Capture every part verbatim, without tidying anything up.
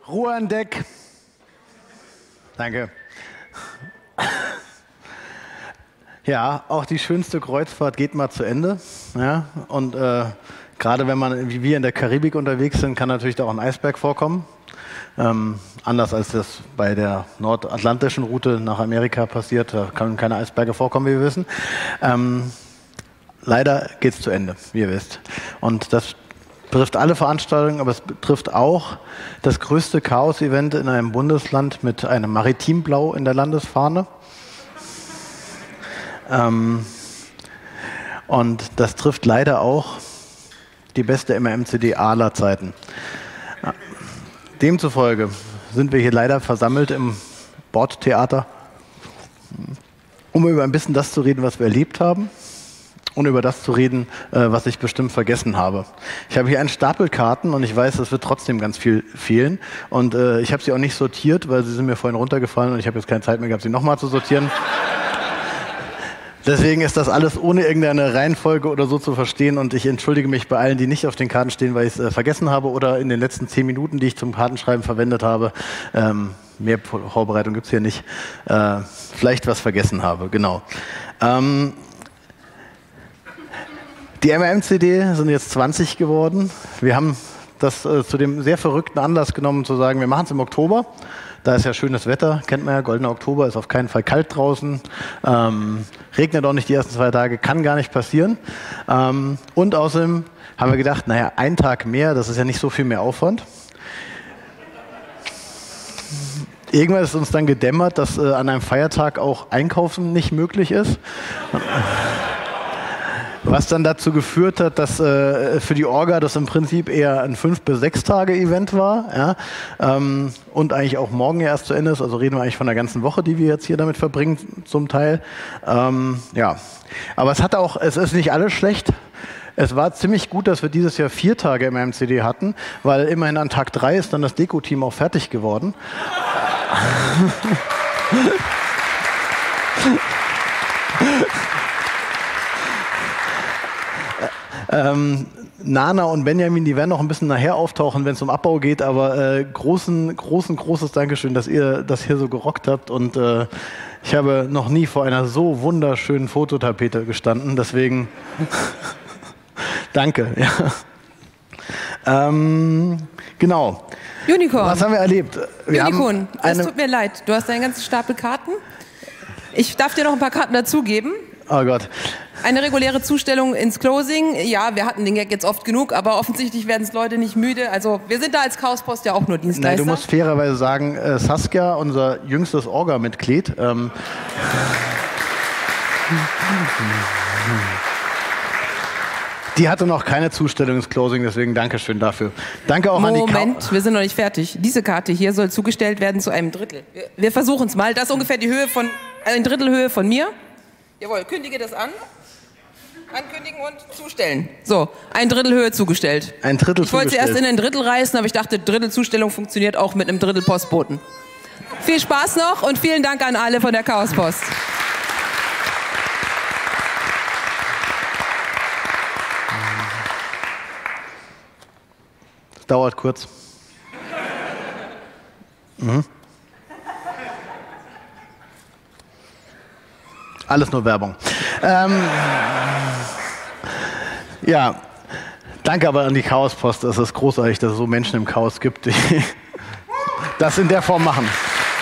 Ruhe an Deck. Danke. Ja, auch die schönste Kreuzfahrt geht mal zu Ende. Ja, und äh, gerade wenn man wie wir in der Karibik unterwegs sind, kann natürlich da auch ein Eisberg vorkommen. Ähm, anders als das bei der nordatlantischen Route nach Amerika passiert, da können keine Eisberge vorkommen, wie wir wissen. Ähm, leider geht es zu Ende, wie ihr wisst. Und das betrifft alle Veranstaltungen, aber es betrifft auch das größte Chaos-Event in einem Bundesland mit einem Maritimblau in der Landesfahne. Ähm, und das trifft leider auch die beste M R M C D aller Zeiten. Demzufolge sind wir hier leider versammelt im Bordtheater, um über ein bisschen das zu reden, was wir erlebt haben und über das zu reden, was ich bestimmt vergessen habe. Ich habe hier einen Stapel Karten und ich weiß, es wird trotzdem ganz viel fehlen. Und äh, ich habe sie auch nicht sortiert, weil sie sind mir vorhin runtergefallen und ich habe jetzt keine Zeit mehr gehabt, sie nochmal zu sortieren. Deswegen ist das alles ohne irgendeine Reihenfolge oder so zu verstehen und ich entschuldige mich bei allen, die nicht auf den Karten stehen, weil ich es äh, vergessen habe oder in den letzten zehn Minuten, die ich zum Kartenschreiben verwendet habe, ähm, mehr Vorbereitung gibt es hier nicht, äh, vielleicht was vergessen habe, genau. Ähm, die M R M C D sind jetzt zwanzig geworden. Wir haben das äh, zu dem sehr verrückten Anlass genommen, zu sagen, wir machen es im Oktober. Da ist ja schönes Wetter, kennt man ja, goldener Oktober, ist auf keinen Fall kalt draußen, ähm, regnet auch nicht die ersten zwei Tage, kann gar nicht passieren. Ähm, und außerdem haben wir gedacht, naja, ein Tag mehr, das ist ja nicht so viel mehr Aufwand. Irgendwann ist uns dann gedämmert, dass äh, an einem Feiertag auch Einkaufen nicht möglich ist. Was dann dazu geführt hat, dass äh, für die Orga das im Prinzip eher ein fünf bis sechs Tage Event war, ja, ähm, und eigentlich auch morgen erst zu Ende ist. Also reden wir eigentlich von der ganzen Woche, die wir jetzt hier damit verbringen, zum Teil. Ähm, ja, aber es hat auch, es ist nicht alles schlecht. Es war ziemlich gut, dass wir dieses Jahr vier Tage M R M C D hatten, weil immerhin an Tag drei ist dann das Deko-Team auch fertig geworden. Ähm, Nana und Benjamin, die werden noch ein bisschen nachher auftauchen, wenn es um Abbau geht, aber äh, großen, großen, großes Dankeschön, dass ihr das hier so gerockt habt und äh, ich habe noch nie vor einer so wunderschönen Fototapete gestanden, deswegen danke. Ja. Ähm, genau. Unicorn. Was haben wir erlebt? Wir Unicorn, es tut mir leid, du hast einen ganzen Stapel Karten. Ich darf dir noch ein paar Karten dazugeben. Oh Gott. Eine reguläre Zustellung ins Closing. Ja, wir hatten den Gag jetzt oft genug, aber offensichtlich werden es Leute nicht müde. Also wir sind da als Chaospost ja auch nur Dienstleister. Nein, du musst fairerweise sagen, äh, Saskia, unser jüngstes Orga-Mitglied, ähm, die hatte noch keine Zustellung ins Closing, deswegen Dankeschön dafür. Danke auch Moment, an die Ka Moment, wir sind noch nicht fertig. Diese Karte hier soll zugestellt werden zu einem Drittel. Wir, wir versuchen es mal. Das ist ungefähr die Höhe von, äh, ein Drittel Höhe von mir. Jawohl, kündige das an. Ankündigen und zustellen. So, ein Drittel Höhe zugestellt. Ein Drittel Ich wollte sie erst in ein Drittel reißen, aber ich dachte, Drittelzustellung funktioniert auch mit einem Drittel Postboten. Viel Spaß noch und vielen Dank an alle von der Chaospost. Das dauert kurz. Mhm. Alles nur Werbung. Ähm, ja, danke aber an die Chaospost. Es ist großartig, dass es so Menschen im Chaos gibt, die das in der Form machen.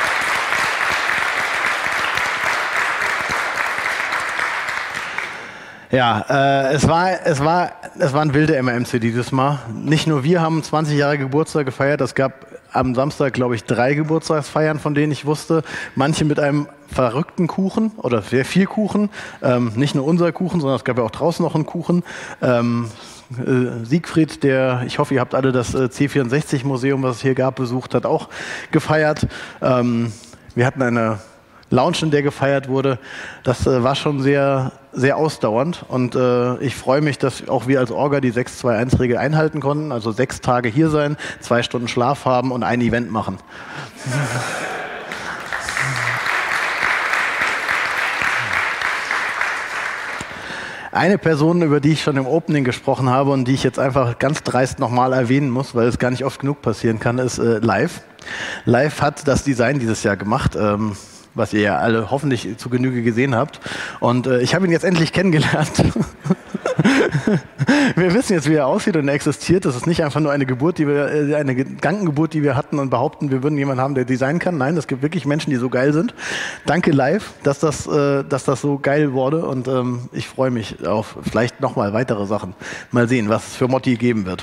Ja, äh, es war, es war, es waren wilde M R M C dieses Mal. Nicht nur wir haben zwanzig Jahre Geburtstag gefeiert. Es gab am Samstag, glaube ich, drei Geburtstagsfeiern, von denen ich wusste. Manche mit einem verrückten Kuchen oder sehr viel Kuchen. Ähm, nicht nur unser Kuchen, sondern es gab ja auch draußen noch einen Kuchen. Ähm, äh, Siegfried, der, ich hoffe, ihr habt alle das äh, C vierundsechzig Museum, was es hier gab, besucht, hat auch gefeiert. Ähm, wir hatten eine Lounge, in der gefeiert wurde. Das äh, war schon sehr, sehr ausdauernd und äh, ich freue mich, dass auch wir als Orga die sechs zwei eins Regel einhalten konnten, also sechs Tage hier sein, zwei Stunden Schlaf haben und ein Event machen. Eine Person, über die ich schon im Opening gesprochen habe und die ich jetzt einfach ganz dreist nochmal erwähnen muss, weil es gar nicht oft genug passieren kann, ist äh, Live. Live hat das Design dieses Jahr gemacht, ähm, was ihr ja alle hoffentlich zu Genüge gesehen habt. Und äh, ich habe ihn jetzt endlich kennengelernt. Wir wissen jetzt, wie er aussieht und er existiert. Das ist nicht einfach nur eine Geburt, die wir, äh, eine Gedankengeburt, die wir hatten und behaupten, wir würden jemanden haben, der designen kann. Nein, es gibt wirklich Menschen, die so geil sind. Danke Live, dass das, äh, dass das so geil wurde und ähm, ich freue mich auf vielleicht nochmal weitere Sachen. Mal sehen, was es für Motti geben wird.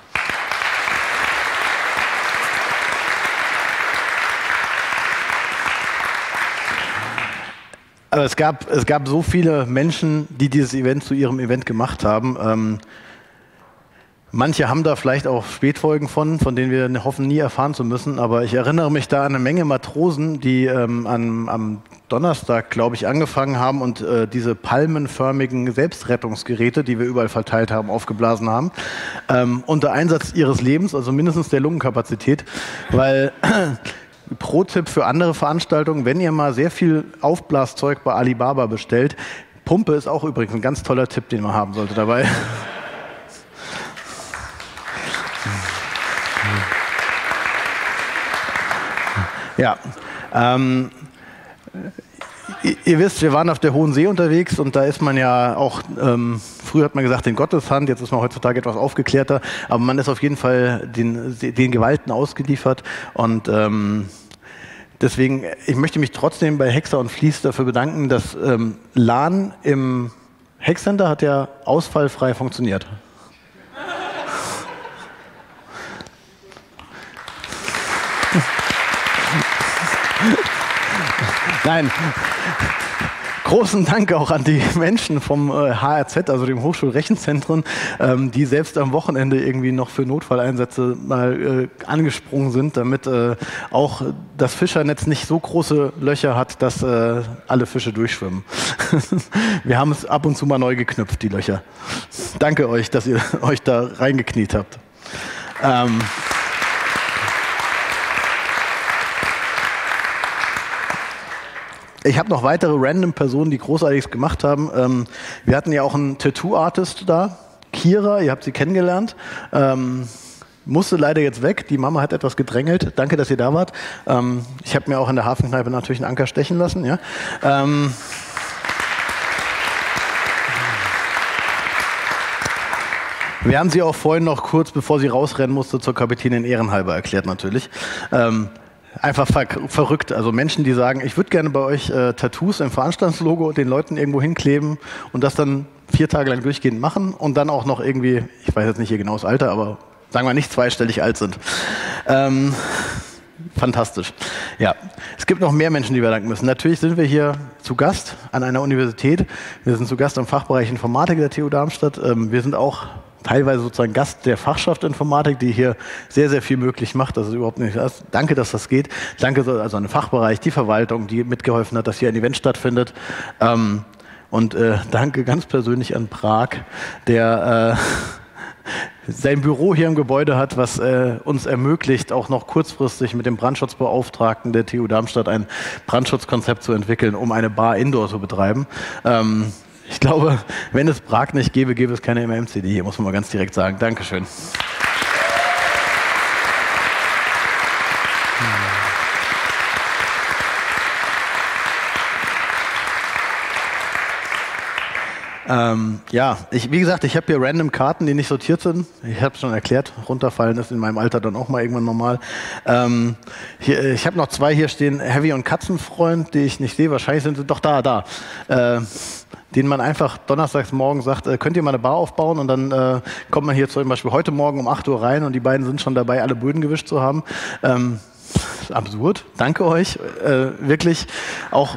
Aber es gab, es gab so viele Menschen, die dieses Event zu ihrem Event gemacht haben. Ähm, manche haben da vielleicht auch Spätfolgen von, von denen wir hoffen, nie erfahren zu müssen. Aber ich erinnere mich da an eine Menge Matrosen, die ähm, an, am Donnerstag, glaube ich, angefangen haben und äh, diese palmenförmigen Selbstrettungsgeräte, die wir überall verteilt haben, aufgeblasen haben. Ähm, unter Einsatz ihres Lebens, also mindestens der Lungenkapazität, weil... Pro-Tipp für andere Veranstaltungen, wenn ihr mal sehr viel Aufblaszeug bei Alibaba bestellt, Pumpe ist auch übrigens ein ganz toller Tipp, den man haben sollte dabei. Ja, ähm, ihr, ihr wisst, wir waren auf der Hohen See unterwegs und da ist man ja auch, ähm, früher hat man gesagt, in Gottes Hand, jetzt ist man heutzutage etwas aufgeklärter, aber man ist auf jeden Fall den, den Gewalten ausgeliefert und ähm, deswegen, ich möchte mich trotzdem bei Hexer und Fließ dafür bedanken, dass ähm, LAN im Hackcenter hat ja ausfallfrei funktioniert. Nein. Großen Dank auch an die Menschen vom äh, H R Z, also dem Hochschulrechenzentrum, ähm, die selbst am Wochenende irgendwie noch für Notfalleinsätze mal äh, angesprungen sind, damit äh, auch das Fischernetz nicht so große Löcher hat, dass äh, alle Fische durchschwimmen. Wir haben es ab und zu mal neu geknüpft, die Löcher. Danke euch, dass ihr euch da reingekniet habt. Ähm, Ich habe noch weitere random Personen, die Großartiges gemacht haben. Ähm, wir hatten ja auch einen Tattoo-Artist da, Kira, ihr habt sie kennengelernt. Ähm, musste leider jetzt weg, die Mama hat etwas gedrängelt. Danke, dass ihr da wart. Ähm, ich habe mir auch in der Hafenkneipe natürlich einen Anker stechen lassen. Ja. Ähm, wir haben sie auch vorhin noch kurz, bevor sie rausrennen musste, zur Kapitänin ehrenhalber erklärt natürlich. Ähm, Einfach ver verrückt. Also Menschen, die sagen, ich würde gerne bei euch äh, Tattoos im Veranstaltungslogo den Leuten irgendwo hinkleben und das dann vier Tage lang durchgehend machen und dann auch noch irgendwie, ich weiß jetzt nicht ihr genaues Alter, aber sagen wir nicht zweistellig alt sind. Ähm, fantastisch. Ja, es gibt noch mehr Menschen, die wir danken müssen. Natürlich sind wir hier zu Gast an einer Universität. Wir sind zu Gast am Fachbereich Informatik der T U Darmstadt. Ähm, wir sind auch teilweise sozusagen Gast der Fachschaft Informatik, die hier sehr, sehr viel möglich macht. Das ist überhaupt nicht das. Danke, dass das geht. Danke also an den Fachbereich, die Verwaltung, die mitgeholfen hat, dass hier ein Event stattfindet. Ähm, und äh, danke ganz persönlich an Prag, der äh, sein Büro hier im Gebäude hat, was äh, uns ermöglicht, auch noch kurzfristig mit dem Brandschutzbeauftragten der T U Darmstadt ein Brandschutzkonzept zu entwickeln, um eine Bar Indoor zu betreiben. Ähm, Ich glaube, wenn es Prag nicht gäbe, gäbe es keine M M C D. Hier muss man mal ganz direkt sagen. Dankeschön. Ähm, ja, ich, wie gesagt, ich habe hier random Karten, die nicht sortiert sind. Ich habe es schon erklärt, runterfallen ist in meinem Alter dann auch mal irgendwann normal. Ähm, hier, ich habe noch zwei hier stehen, Heavy und Katzenfreund, die ich nicht sehe. Wahrscheinlich sind sie doch da, da. Äh, denen man einfach donnerstags morgen sagt, äh, könnt ihr mal eine Bar aufbauen und dann äh, kommt man hier zum Beispiel heute Morgen um acht Uhr rein und die beiden sind schon dabei, alle Böden gewischt zu haben. Ähm, absurd, danke euch, äh, wirklich auch...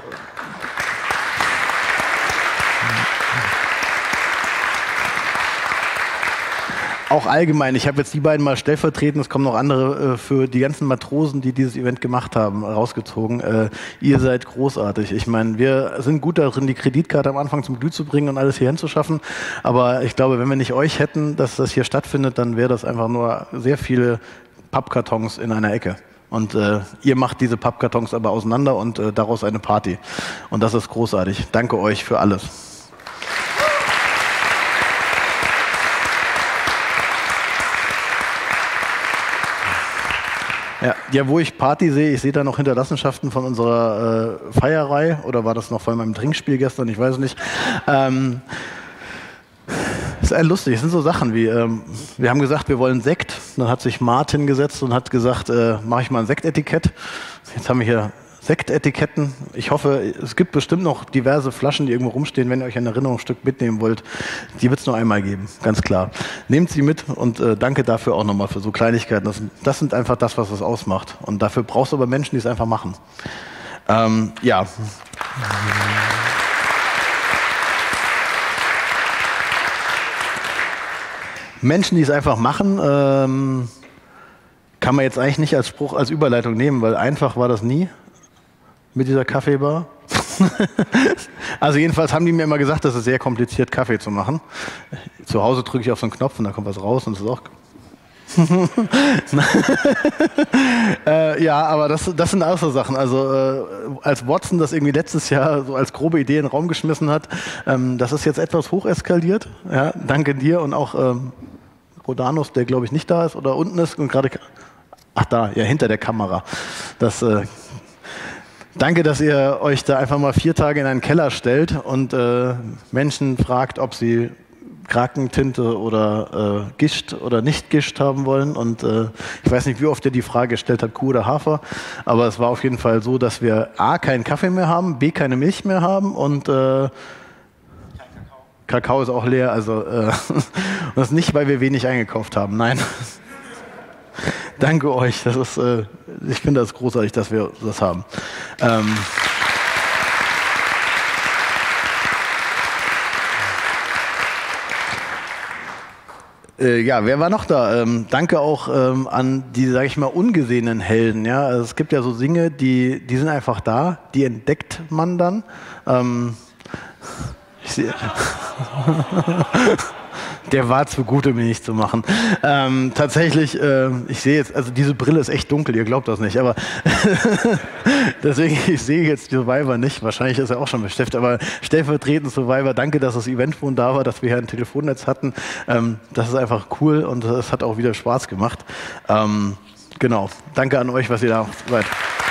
Auch allgemein, ich habe jetzt die beiden mal stellvertretend, es kommen noch andere äh, für die ganzen Matrosen, die dieses Event gemacht haben, rausgezogen. Äh, ihr seid großartig. Ich meine, wir sind gut darin, die Kreditkarte am Anfang zum Glüh zu bringen und alles hier hinzuschaffen. Aber ich glaube, wenn wir nicht euch hätten, dass das hier stattfindet, dann wäre das einfach nur sehr viele Pappkartons in einer Ecke. Und äh, ihr macht diese Pappkartons aber auseinander und äh, daraus eine Party. Und das ist großartig. Danke euch für alles. Ja, ja, wo ich Party sehe, ich sehe da noch Hinterlassenschaften von unserer äh, Feierei, oder war das noch vor meinem Trinkspiel gestern, ich weiß nicht. Ähm, Das ist eher lustig, es sind so Sachen wie, ähm, wir haben gesagt, wir wollen Sekt, dann hat sich Martin gesetzt und hat gesagt, äh, mache ich mal ein Sektetikett. Jetzt haben wir hier Sektetiketten. Ich hoffe, es gibt bestimmt noch diverse Flaschen, die irgendwo rumstehen, wenn ihr euch ein Erinnerungsstück mitnehmen wollt. Die wird es nur einmal geben, ganz klar. Nehmt sie mit und äh, danke dafür auch nochmal für so Kleinigkeiten. Das, das sind einfach das, was es ausmacht. Und dafür brauchst du aber Menschen, die es einfach machen. Ähm, ja. Menschen, die es einfach machen, ähm, kann man jetzt eigentlich nicht als Spruch, als Überleitung nehmen, weil einfach war das nie mit dieser Kaffeebar. Also jedenfalls haben die mir immer gesagt, das ist sehr kompliziert, Kaffee zu machen. Zu Hause drücke ich auf so einen Knopf und da kommt was raus und es ist auch... äh, ja, aber das, das sind auch so Sachen. Also äh, als Watson das irgendwie letztes Jahr so als grobe Idee in den Raum geschmissen hat, ähm, das ist jetzt etwas hocheskaliert. Ja, danke dir und auch ähm, Rodanus, der glaube ich nicht da ist oder unten ist und gerade... Ach da, ja, hinter der Kamera. Das... Äh, Danke, dass ihr euch da einfach mal vier Tage in einen Keller stellt und äh, Menschen fragt, ob sie Krakentinte oder äh, Gischt oder nicht Gischt haben wollen. Und äh, ich weiß nicht, wie oft ihr die Frage gestellt habt, Kuh oder Hafer, aber es war auf jeden Fall so, dass wir A, keinen Kaffee mehr haben, B, keine Milch mehr haben und äh, Kakao ist auch leer. Also äh, das ist nicht, weil wir wenig eingekauft haben, nein. Danke euch. Das ist, äh, ich finde das großartig, dass wir das haben. Ähm äh, ja, wer war noch da? Ähm, danke auch ähm, an die, sage ich mal, ungesehenen Helden. Ja, also es gibt ja so Dinge, die, die sind einfach da, die entdeckt man dann. Ähm ich sehe. Der war zu gut, um ihn nicht zu machen. Ähm, tatsächlich, äh, ich sehe jetzt, also diese Brille ist echt dunkel, ihr glaubt das nicht, aber deswegen, ich sehe jetzt Survivor nicht, wahrscheinlich ist er auch schon beschäftigt, aber stellvertretend Survivor, danke, dass das Eventphone da war, dass wir hier ein Telefonnetz hatten. Ähm, das ist einfach cool und es hat auch wieder Spaß gemacht. Ähm, genau, danke an euch, was ihr da seid.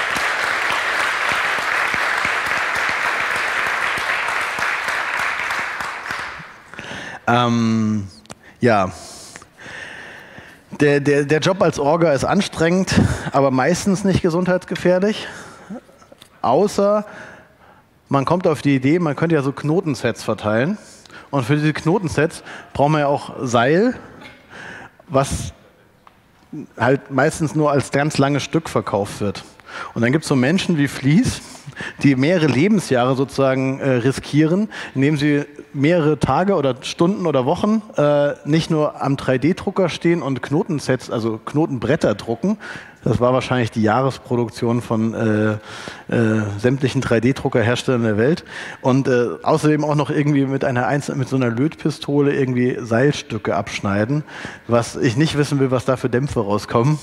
Ähm, ja, der, der, der Job als Orga ist anstrengend, aber meistens nicht gesundheitsgefährlich, außer man kommt auf die Idee, man könnte ja so Knotensets verteilen und für diese Knotensets braucht man ja auch Seil, was halt meistens nur als ganz langes Stück verkauft wird. Und dann gibt es so Menschen wie Flies, die mehrere Lebensjahre sozusagen äh, riskieren, indem sie mehrere Tage oder Stunden oder Wochen äh, nicht nur am drei D Drucker stehen und Knotensets, also Knotenbretter drucken. Das war wahrscheinlich die Jahresproduktion von äh, äh, sämtlichen drei D Druckerherstellern der Welt. Und äh, außerdem auch noch irgendwie mit einer einzelnen, mit so einer Lötpistole irgendwie Seilstücke abschneiden, was ich nicht wissen will, was da für Dämpfe rauskommen.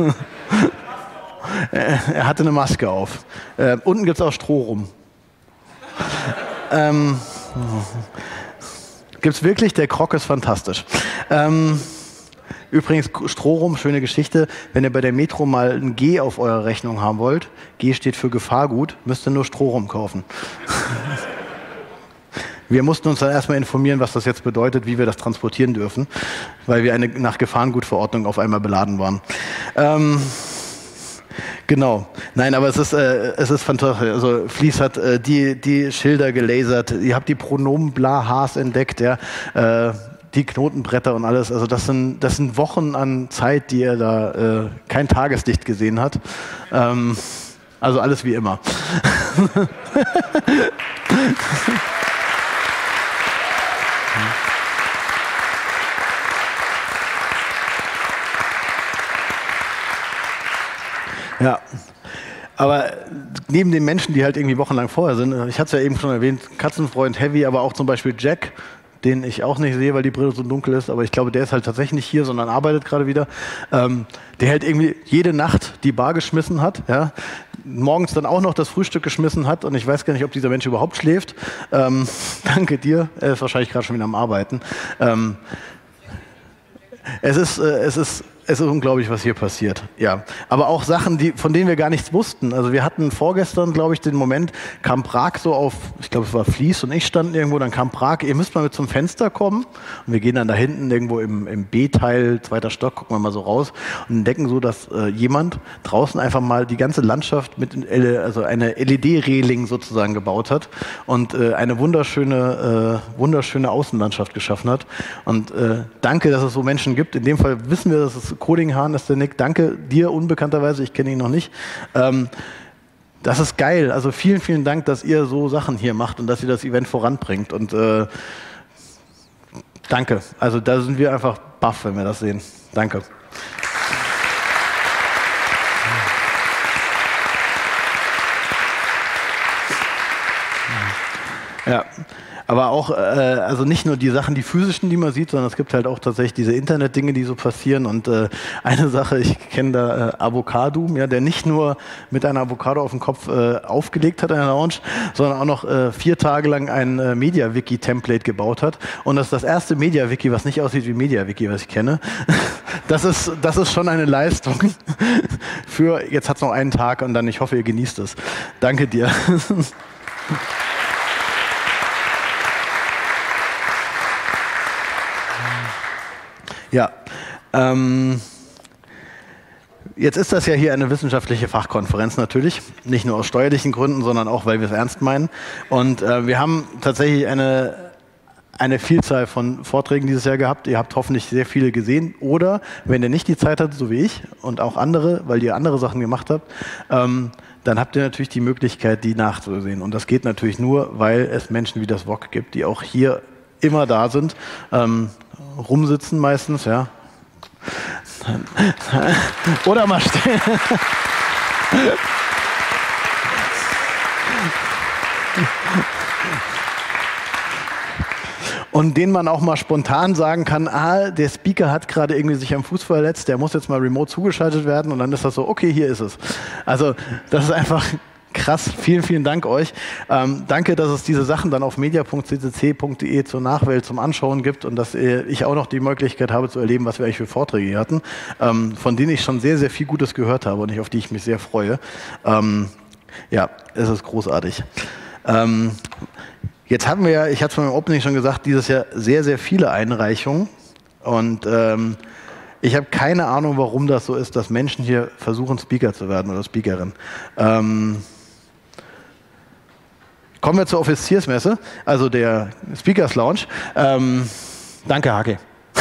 Er hatte eine Maske auf. Äh, unten gibt es auch Stroh rum. ähm, gibt es wirklich, der Krog ist fantastisch. Ähm, übrigens, Stroh rum, schöne Geschichte. Wenn ihr bei der Metro mal ein G auf eurer Rechnung haben wollt, G steht für Gefahrgut, müsst ihr nur Stroh rum kaufen. Wir mussten uns dann erstmal informieren, was das jetzt bedeutet, wie wir das transportieren dürfen, weil wir eine nach Gefahrengutverordnung auf einmal beladen waren. Ähm, Genau. Nein, aber es ist, äh, es ist fantastisch. Also Flies hat äh, die, die Schilder gelasert, ihr habt die Pronomen bla Haas entdeckt, ja, äh, die Knotenbretter und alles. Also das sind, das sind Wochen an Zeit, die er da äh, kein Tageslicht gesehen hat. Ähm, also alles wie immer. Ja, aber neben den Menschen, die halt irgendwie wochenlang vorher sind, ich hatte es ja eben schon erwähnt, Katzenfreund Heavy, aber auch zum Beispiel Jack, den ich auch nicht sehe, weil die Brille so dunkel ist, aber ich glaube, der ist halt tatsächlich nicht hier, sondern arbeitet gerade wieder, ähm, der halt irgendwie jede Nacht die Bar geschmissen hat, ja, morgens dann auch noch das Frühstück geschmissen hat und ich weiß gar nicht, ob dieser Mensch überhaupt schläft. Ähm, danke dir, er ist wahrscheinlich gerade schon wieder am Arbeiten. Ähm, es ist, äh, es ist es ist unglaublich, was hier passiert. Ja, aber auch Sachen, die, von denen wir gar nichts wussten. Also wir hatten vorgestern, glaube ich, den Moment, kam Prag so auf, ich glaube, es war Fließ und ich standen irgendwo, dann kam Prag, ihr müsst mal mit zum Fenster kommen. Und wir gehen dann da hinten irgendwo im, im B-Teil, zweiter Stock, gucken wir mal so raus und entdecken so, dass äh, jemand draußen einfach mal die ganze Landschaft mit, also eine L E D-Reling sozusagen gebaut hat und äh, eine wunderschöne, äh, wunderschöne Außenlandschaft geschaffen hat. Und äh, danke, dass es so Menschen gibt. In dem Fall wissen wir, dass es Coding-Hahn ist, der Nick. Danke dir unbekannterweise, ich kenne ihn noch nicht. Ähm, das ist geil. Also vielen, vielen Dank, dass ihr so Sachen hier macht und dass ihr das Event voranbringt. Und äh, danke. Also da sind wir einfach baff, wenn wir das sehen. Danke. Ja. Aber auch, äh, also nicht nur die Sachen, die physischen, die man sieht, sondern es gibt halt auch tatsächlich diese Internet-Dinge, die so passieren. Und äh, eine Sache, ich kenne da äh, Avocadum, ja, der nicht nur mit einer Avocado auf dem Kopf äh, aufgelegt hat in der Lounge, sondern auch noch äh, vier Tage lang ein äh, MediaWiki-Template gebaut hat. Und das ist das erste MediaWiki, was nicht aussieht wie MediaWiki, was ich kenne. Das ist, das ist schon eine Leistung für, jetzt hat es noch einen Tag und dann, ich hoffe, ihr genießt es. Danke dir. Ja, ähm, jetzt ist das ja hier eine wissenschaftliche Fachkonferenz natürlich, nicht nur aus steuerlichen Gründen, sondern auch, weil wir es ernst meinen. Und äh, wir haben tatsächlich eine, eine Vielzahl von Vorträgen dieses Jahr gehabt. Ihr habt hoffentlich sehr viele gesehen. Oder, wenn ihr nicht die Zeit hattet, so wie ich und auch andere, weil ihr andere Sachen gemacht habt, ähm, dann habt ihr natürlich die Möglichkeit, die nachzusehen. Und das geht natürlich nur, weil es Menschen wie das V O G gibt, die auch hier immer da sind. Ähm, rumsitzen meistens, ja. Oder mal stehen. Und denen man auch mal spontan sagen kann, ah, der Speaker hat gerade irgendwie sich am Fuß verletzt, der muss jetzt mal remote zugeschaltet werden und dann ist das so, okay, hier ist es. Also das ist einfach krass. Vielen, vielen Dank euch. Ähm, danke, dass es diese Sachen dann auf media punkt c c c punkt d e zur Nachwelt zum Anschauen gibt und dass ich auch noch die Möglichkeit habe zu erleben, was wir eigentlich für Vorträge hier hatten, ähm, von denen ich schon sehr, sehr viel Gutes gehört habe und auf die ich mich sehr freue. Ähm, ja, es ist großartig. Ähm, jetzt haben wir ja, ich hatte es beim Opening schon gesagt, dieses Jahr sehr, sehr viele Einreichungen und ähm, ich habe keine Ahnung, warum das so ist, dass Menschen hier versuchen, Speaker zu werden oder Speakerin. Ähm, Kommen wir zur Offiziersmesse, also der Speakers Lounge. Ähm, danke, Hake.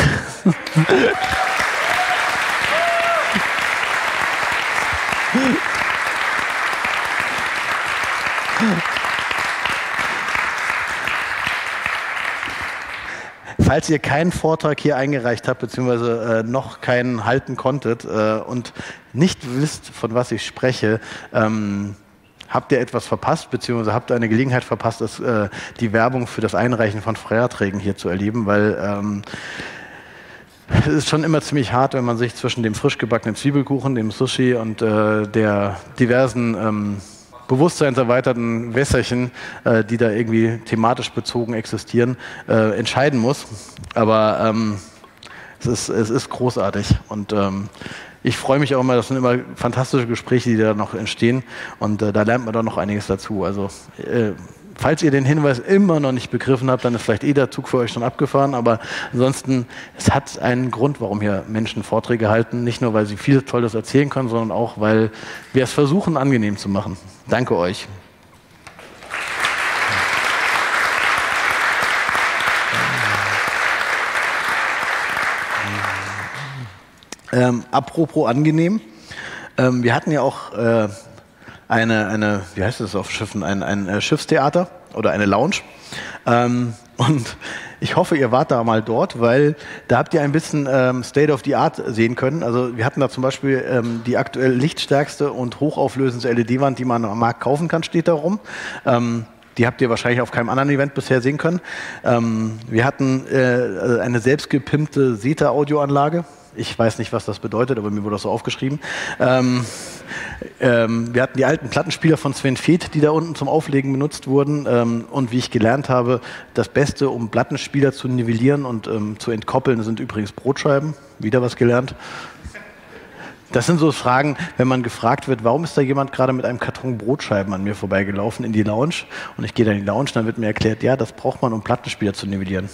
Falls ihr keinen Vortrag hier eingereicht habt, beziehungsweise äh, noch keinen halten konntet äh, und nicht wisst, von was ich spreche, ähm, habt ihr etwas verpasst, beziehungsweise habt ihr eine Gelegenheit verpasst, das, äh, die Werbung für das Einreichen von Vorträgen hier zu erleben, weil ähm, es ist schon immer ziemlich hart, wenn man sich zwischen dem frisch gebackenen Zwiebelkuchen, dem Sushi und äh, der diversen ähm, bewusstseinserweiterten Wässerchen, äh, die da irgendwie thematisch bezogen existieren, äh, entscheiden muss. Aber ähm, es, ist, es ist großartig und ähm, ich freue mich auch immer, das sind immer fantastische Gespräche, die da noch entstehen und äh, da lernt man dann noch einiges dazu. Also äh, falls ihr den Hinweis immer noch nicht begriffen habt, dann ist vielleicht eh der Zug für euch schon abgefahren, aber ansonsten, es hat einen Grund, warum hier Menschen Vorträge halten, nicht nur, weil sie viel Tolles erzählen können, sondern auch, weil wir es versuchen, angenehm zu machen. Danke euch. Ähm, apropos angenehm, ähm, wir hatten ja auch äh, eine, eine, wie heißt das auf Schiffen, ein, ein äh, Schiffstheater oder eine Lounge ähm, und ich hoffe, ihr wart da mal dort, weil da habt ihr ein bisschen ähm, State of the Art sehen können. Also wir hatten da zum Beispiel ähm, die aktuell lichtstärkste und hochauflösendste L E D-Wand, die man am Markt kaufen kann, steht da rum. Ähm, Die habt ihr wahrscheinlich auf keinem anderen Event bisher sehen können. Ähm, wir hatten äh, eine selbstgepimpte SETA-Audioanlage. Ich weiß nicht, was das bedeutet, aber mir wurde das so aufgeschrieben. Ähm, ähm, wir hatten die alten Plattenspieler von Sven Feth, die da unten zum Auflegen benutzt wurden. Ähm, und wie ich gelernt habe, das Beste, um Plattenspieler zu nivellieren und ähm, zu entkoppeln, sind übrigens Brotscheiben. Wieder was gelernt. Das sind so Fragen, wenn man gefragt wird, warum ist da jemand gerade mit einem Karton Brotscheiben an mir vorbeigelaufen in die Lounge und ich gehe dann in die Lounge, dann wird mir erklärt, ja, das braucht man, um Plattenspieler zu nivellieren.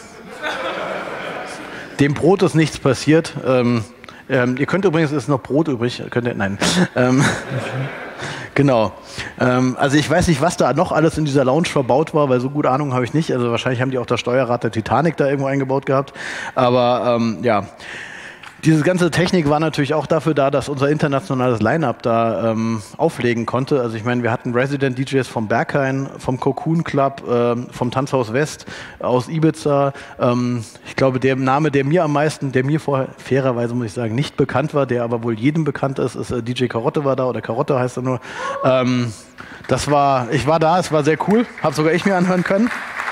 Dem Brot ist nichts passiert. Ähm, ähm, ihr könnt übrigens, es ist noch Brot übrig, könnt ihr, nein. Ähm, Genau. Ähm, also ich weiß nicht, was da noch alles in dieser Lounge verbaut war, weil so gute Ahnung habe ich nicht. Also wahrscheinlich haben die auch das Steuerrad der Titanic da irgendwo eingebaut gehabt. Aber ähm, ja, diese ganze Technik war natürlich auch dafür da, dass unser internationales Line-Up da ähm, auflegen konnte. Also ich meine, wir hatten Resident D Js vom Berghain, vom Cocoon Club, ähm, vom Tanzhaus West, aus Ibiza. Ähm, ich glaube, der Name, der mir am meisten, der mir vorher fairerweise, muss ich sagen, nicht bekannt war, der aber wohl jedem bekannt ist, ist äh, D J Karotte war da, oder Karotte heißt er nur. Ähm, das war, ich war da, es war sehr cool, habe sogar ich mir anhören können.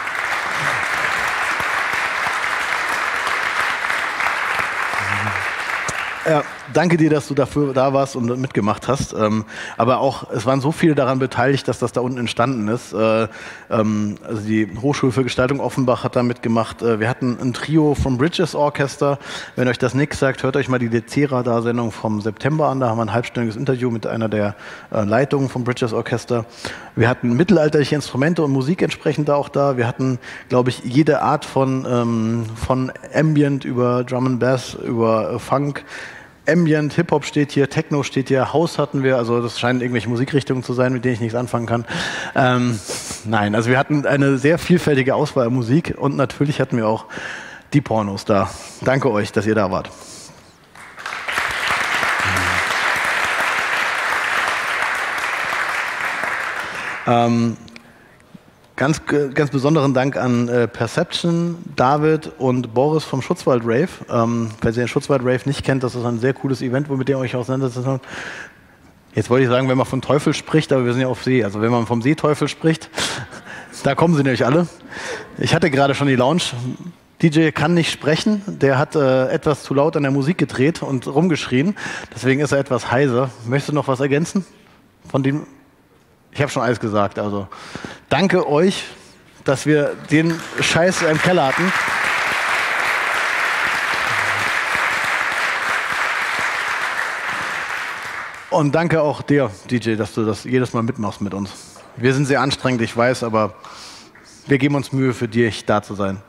Ja, danke dir, dass du dafür da warst und mitgemacht hast. Ähm, aber auch, es waren so viele daran beteiligt, dass das da unten entstanden ist. Äh, ähm, also die Hochschule für Gestaltung Offenbach hat da mitgemacht. Äh, wir hatten ein Trio vom Bridges Orchester. Wenn euch das nichts sagt, hört euch mal die Decera-Da-Sendung vom September an. Da haben wir ein halbstündiges Interview mit einer der äh, Leitungen vom Bridges Orchester. Wir hatten mittelalterliche Instrumente und Musik entsprechend da auch da. Wir hatten, glaube ich, jede Art von, ähm, von Ambient über Drum and Bass, über äh, Funk. Ambient, Hip-Hop steht hier, Techno steht hier, House hatten wir, also das scheinen irgendwelche Musikrichtungen zu sein, mit denen ich nichts anfangen kann. Ähm, nein, also wir hatten eine sehr vielfältige Auswahl an Musik und natürlich hatten wir auch die Pornos da. Danke euch, dass ihr da wart. Ähm, Ganz, ganz besonderen Dank an äh, Perception, David und Boris vom Schutzwald Rave. Ähm, wenn ihr den Schutzwald Rave nicht kennt, das ist ein sehr cooles Event, womit ihr euch auseinandersetzt. Jetzt wollte ich sagen, wenn man von Teufel spricht, aber wir sind ja auf See. Also wenn man vom Seeteufel spricht, da kommen sie nämlich alle. Ich hatte gerade schon die Lounge. D J kann nicht sprechen, der hat äh, etwas zu laut an der Musik gedreht und rumgeschrien. Deswegen ist er etwas heiser. Möchtest du noch was ergänzen? Von dem? Ich habe schon alles gesagt. Also danke euch, dass wir den Scheiß im Keller hatten. Und danke auch dir, D J, dass du das jedes Mal mitmachst mit uns. Wir sind sehr anstrengend, ich weiß, aber wir geben uns Mühe, für dich da zu sein.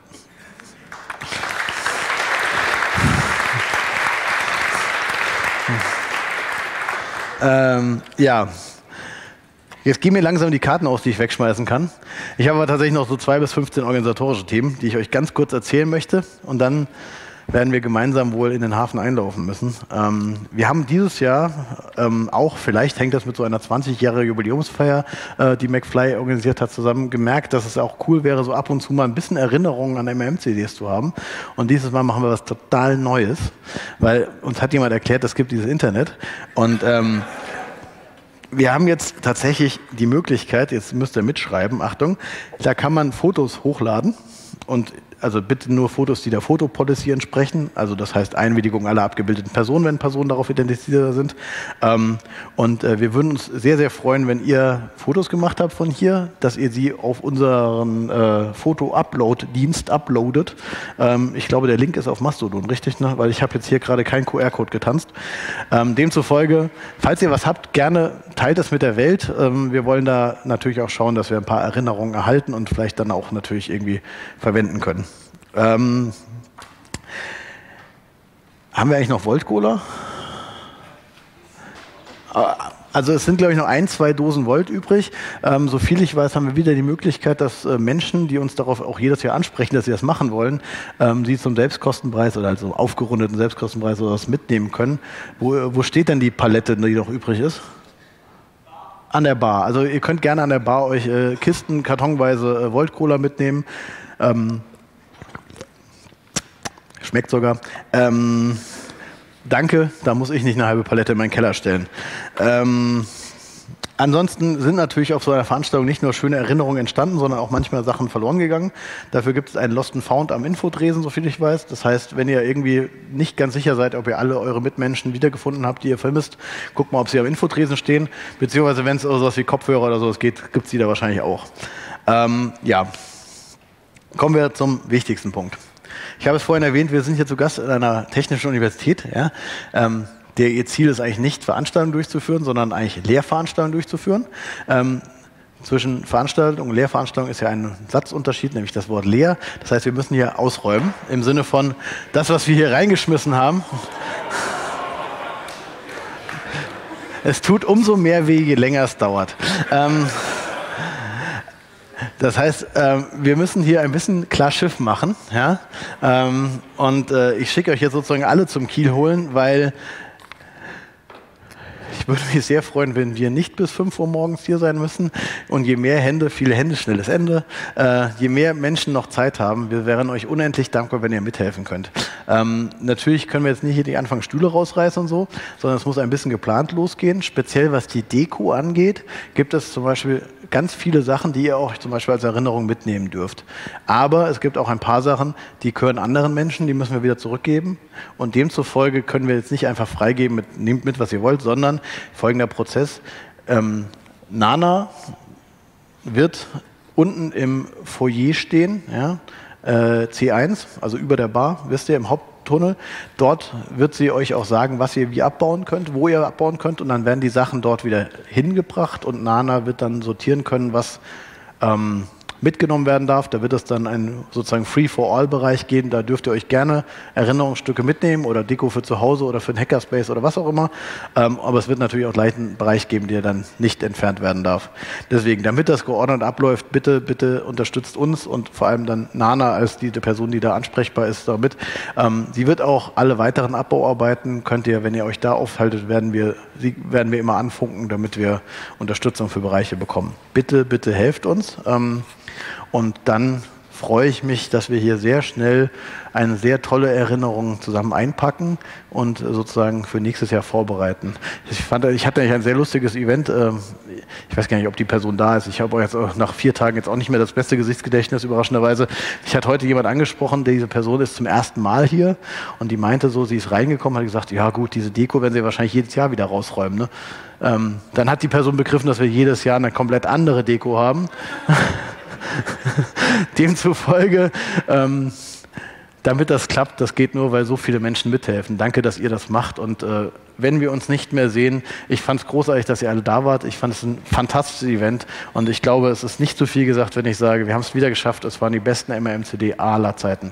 ähm, ja. Jetzt gehen mir langsam die Karten aus, die ich wegschmeißen kann. Ich habe aber tatsächlich noch so zwei bis fünfzehn organisatorische Themen, die ich euch ganz kurz erzählen möchte. Und dann werden wir gemeinsam wohl in den Hafen einlaufen müssen. Ähm, wir haben dieses Jahr ähm, auch, vielleicht hängt das mit so einer zwanzigjährigen Jubiläumsfeier, äh, die McFly organisiert hat, zusammen gemerkt, dass es auch cool wäre, so ab und zu mal ein bisschen Erinnerungen an M M C Ds zu haben. Und dieses Mal machen wir was total Neues, weil uns hat jemand erklärt, es gibt dieses Internet. Und ähm, wir haben jetzt tatsächlich die Möglichkeit, jetzt müsst ihr mitschreiben, Achtung, da kann man Fotos hochladen und also bitte nur Fotos, die der Fotopolicy entsprechen, also das heißt Einwilligung aller abgebildeten Personen, wenn Personen darauf identifiziert sind. Ähm, und äh, wir würden uns sehr, sehr freuen, wenn ihr Fotos gemacht habt von hier, dass ihr sie auf unseren äh, Foto-Upload-Dienst uploadet. Ähm, ich glaube, der Link ist auf Mastodon, richtig? Ne? Weil ich habe jetzt hier gerade keinen Q R-Code getanzt. Ähm, demzufolge, falls ihr was habt, gerne teilt es mit der Welt. Ähm, wir wollen da natürlich auch schauen, dass wir ein paar Erinnerungen erhalten und vielleicht dann auch natürlich irgendwie verwenden können. Ähm, haben wir eigentlich noch Volt-Cola? Also es sind, glaube ich, noch ein, zwei Dosen Volt übrig. Ähm, so viel ich weiß, haben wir wieder die Möglichkeit, dass äh, Menschen, die uns darauf auch jedes Jahr ansprechen, dass sie das machen wollen, ähm, sie zum Selbstkostenpreis oder also aufgerundeten Selbstkostenpreis oder was mitnehmen können. Wo, wo steht denn die Palette, die noch übrig ist? An der Bar. Also ihr könnt gerne an der Bar euch äh, Kisten, kartonweise äh, Volt-Cola mitnehmen. Ähm, Schmeckt sogar. Ähm, danke, da muss ich nicht eine halbe Palette in meinen Keller stellen. Ähm, ansonsten sind natürlich auf so einer Veranstaltung nicht nur schöne Erinnerungen entstanden, sondern auch manchmal Sachen verloren gegangen. Dafür gibt es einen Lost and Found am Infodresen, soviel ich weiß. Das heißt, wenn ihr irgendwie nicht ganz sicher seid, ob ihr alle eure Mitmenschen wiedergefunden habt, die ihr vermisst, guckt mal, ob sie am Infodresen stehen. Beziehungsweise, wenn es sowas wie Kopfhörer oder sowas geht, gibt es die da wahrscheinlich auch. Ähm, ja, kommen wir zum wichtigsten Punkt. Ich habe es vorhin erwähnt, wir sind hier zu Gast in einer technischen Universität. Ja. Ähm, der ihr Ziel ist eigentlich nicht, Veranstaltungen durchzuführen, sondern eigentlich Lehrveranstaltungen durchzuführen. Ähm, zwischen Veranstaltung und Lehrveranstaltung ist ja ein Satzunterschied, nämlich das Wort leer. Das heißt, wir müssen hier ausräumen, im Sinne von das, was wir hier reingeschmissen haben. Es tut umso mehr weh, je länger es dauert. Ähm, Das heißt, ähm, wir müssen hier ein bisschen klar Schiff machen. Ja? Ähm, und äh, ich schicke euch jetzt sozusagen alle zum Kiel holen, weil ich würde mich sehr freuen, wenn wir nicht bis fünf Uhr morgens hier sein müssen. Und je mehr Hände, viele Hände, schnelles Ende. Äh, je mehr Menschen noch Zeit haben, wir wären euch unendlich dankbar, wenn ihr mithelfen könnt. Ähm, natürlich können wir jetzt nicht hier die Anfang Stühle rausreißen und so, sondern es muss ein bisschen geplant losgehen. Speziell was die Deko angeht, gibt es zum Beispiel ganz viele Sachen, die ihr auch zum Beispiel als Erinnerung mitnehmen dürft. Aber es gibt auch ein paar Sachen, die gehören anderen Menschen, die müssen wir wieder zurückgeben. Und demzufolge können wir jetzt nicht einfach freigeben, mit, nehmt mit, was ihr wollt, sondern folgender Prozess. Ähm, Nana wird unten im Foyer stehen, ja, äh, C eins, also über der Bar, wisst ihr, im Haupttunnel. Dort wird sie euch auch sagen, was ihr wie abbauen könnt, wo ihr abbauen könnt, und dann werden die Sachen dort wieder hingebracht und Nana wird dann sortieren können, was ähm, mitgenommen werden darf. Da wird es dann einen sozusagen Free-for-All-Bereich geben. Da dürft ihr euch gerne Erinnerungsstücke mitnehmen oder Deko für zu Hause oder für einen Hackerspace oder was auch immer. Ähm, aber es wird natürlich auch gleich einen Bereich geben, der dann nicht entfernt werden darf. Deswegen, damit das geordnet abläuft, bitte, bitte unterstützt uns und vor allem dann Nana als die Person, die da ansprechbar ist, damit. Ähm, sie wird auch alle weiteren Abbauarbeiten, könnt ihr, wenn ihr euch da aufhaltet, werden wir, sie, werden wir immer anfunken, damit wir Unterstützung für Bereiche bekommen. Bitte, bitte helft uns. Ähm, Und dann freue ich mich, dass wir hier sehr schnell eine sehr tolle Erinnerung zusammen einpacken und sozusagen für nächstes Jahr vorbereiten. Ich fand, ich hatte eigentlich ein sehr lustiges Event. Ich weiß gar nicht, ob die Person da ist. Ich habe jetzt auch nach vier Tagen jetzt auch nicht mehr das beste Gesichtsgedächtnis, überraschenderweise. Ich hatte heute jemand angesprochen, diese Person ist zum ersten Mal hier und die meinte so, sie ist reingekommen, hat gesagt, ja gut, diese Deko werden sie wahrscheinlich jedes Jahr wieder rausräumen. Ne? Ähm, dann hat die Person begriffen, dass wir jedes Jahr eine komplett andere Deko haben. Demzufolge, ähm, damit das klappt, das geht nur, weil so viele Menschen mithelfen. Danke, dass ihr das macht. Und äh, wenn wir uns nicht mehr sehen, ich fand es großartig, dass ihr alle da wart. Ich fand es ein fantastisches Event. Und ich glaube, es ist nicht zu viel gesagt, wenn ich sage, wir haben es wieder geschafft. Es waren die besten M R M C D aller Zeiten.